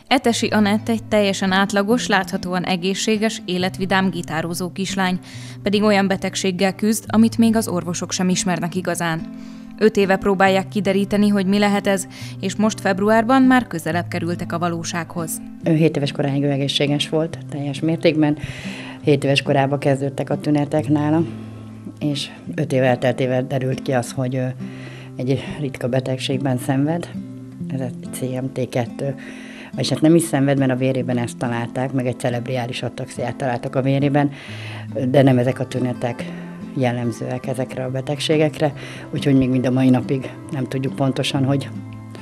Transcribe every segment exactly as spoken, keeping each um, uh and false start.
Etesi Anett egy teljesen átlagos, láthatóan egészséges, életvidám gitározó kislány, pedig olyan betegséggel küzd, amit még az orvosok sem ismernek igazán. Öt éve próbálják kideríteni, hogy mi lehet ez, és most februárban már közelebb kerültek a valósághoz. Ő hét éves koráig egészséges volt, teljes mértékben. hét éves korában kezdődtek a tünetek nála, és öt év elteltével derült ki az, hogy egy ritka betegségben szenved, ez egy cé em té kettő, és hát nem is szenved, mert a vérében ezt találták, meg egy cerebriális ataxiát találtak a vérében, de nem ezek a tünetek jellemzőek ezekre a betegségekre, úgyhogy még mind a mai napig nem tudjuk pontosan, hogy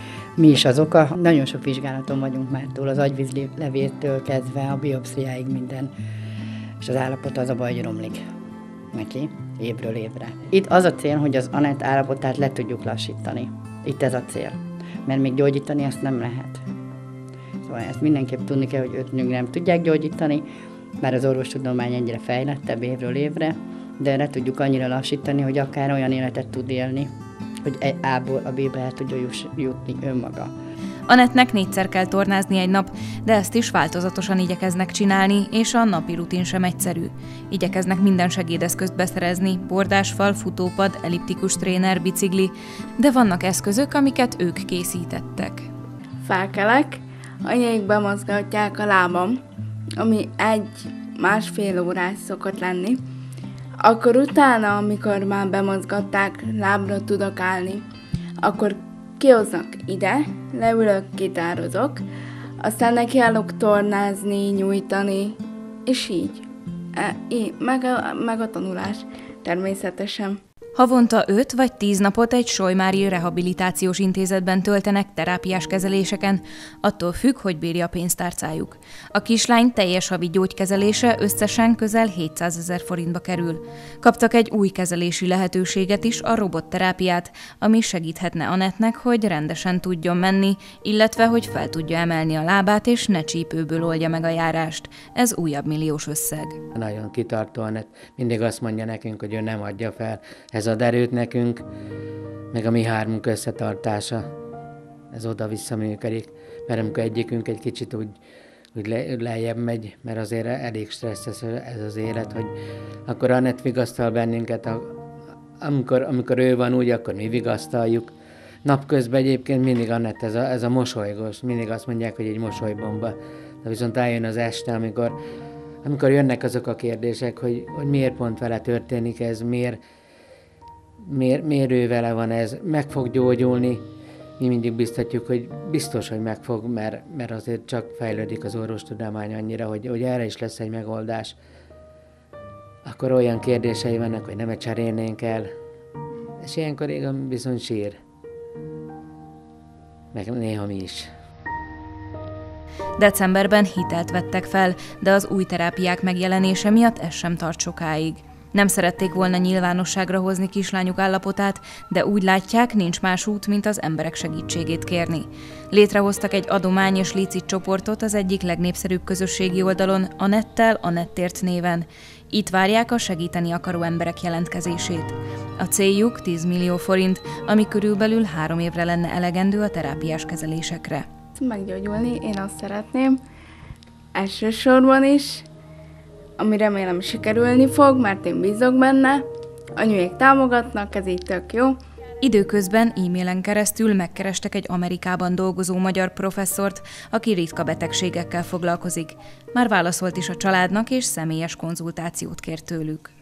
mi is az oka. Nagyon sok vizsgálaton vagyunk már túl, az agyvízlevétől kezdve a biopsziáig minden, és az állapota az a baj, hogy romlik neki évről évre. Itt az a cél, hogy az Anett állapotát le tudjuk lassítani. Itt ez a cél, mert még gyógyítani ezt nem lehet. Szóval ezt mindenképp tudni kell, hogy őt nem tudják gyógyítani, bár az orvostudomány egyre fejlettebb évről évre, de le tudjuk annyira lassítani, hogy akár olyan életet tud élni, hogy A-ból a B-be el tudja jutni önmaga. Anettnek négyszer kell tornázni egy nap, de ezt is változatosan igyekeznek csinálni, és a napi rutin sem egyszerű. Igyekeznek minden segédeszközt beszerezni, bordásfal, futópad, elliptikus tréner, bicikli, de vannak eszközök, amiket ők készítettek. Felkelek, anyáik bemozgatják a lábam, ami egy-másfél órás szokott lenni. Akkor utána, amikor már bemozgatták, lábra tudok állni, akkor kihoznak ide, leülök, gitározok, aztán nekiállok tornázni, nyújtani, és így. E, így meg, a, meg a tanulás természetesen. Havonta öt vagy tíz napot egy solymári rehabilitációs intézetben töltenek terápiás kezeléseken, attól függ, hogy bírja a pénztárcájuk. A kislány teljes havi gyógykezelése összesen közel hétszázezer forintba kerül. Kaptak egy új kezelési lehetőséget is, a robotterápiát, ami segíthetne Anettnek, hogy rendesen tudjon menni, illetve hogy fel tudja emelni a lábát, és ne csípőből oldja meg a járást. Ez újabb milliós összeg. Nagyon kitartó Anett. Mindig azt mondja nekünk, hogy ő nem adja fel. Ez ad erőt nekünk, meg a mi hármunk összetartása, ez oda-vissza működik, mert amikor egyikünk egy kicsit úgy, úgy le, lejjebb megy, mert azért elég stresszes ez az élet, hogy akkor Anett vigasztal bennünket, amikor, amikor ő van úgy, akkor mi vigasztaljuk. Napközben egyébként mindig Anett ez a, ez a mosolygós, mindig azt mondják, hogy egy mosolybomba, de viszont eljön az este, amikor, amikor jönnek azok a kérdések, hogy, hogy miért pont vele történik ez, miért Miért, miért ő vele van ez, meg fog gyógyulni, mi mindig biztatjuk, hogy biztos, hogy meg fog, mert, mert azért csak fejlődik az orvostudomány annyira, hogy, hogy erre is lesz egy megoldás. Akkor olyan kérdései vannak, hogy nem cserélnénk el, és ilyenkor igen bizony sír, meg néha mi is. Decemberben hitelt vettek fel, de az új terápiák megjelenése miatt ez sem tart sokáig. Nem szerették volna nyilvánosságra hozni kislányuk állapotát, de úgy látják, nincs más út, mint az emberek segítségét kérni. Létrehoztak egy adomány és licit csoportot az egyik legnépszerűbb közösségi oldalon, Anettel Anettért néven. Itt várják a segíteni akaró emberek jelentkezését. A céljuk tíz millió forint, ami körülbelül három évre lenne elegendő a terápiás kezelésekre. Meggyógyulni én azt szeretném, elsősorban is, ami remélem sikerülni fog, mert én bízok benne. Anyuék támogatnak, ez így tök jó. Időközben e-mailen keresztül megkerestek egy Amerikában dolgozó magyar professzort, aki ritka betegségekkel foglalkozik. Már válaszolt is a családnak, és személyes konzultációt kért tőlük.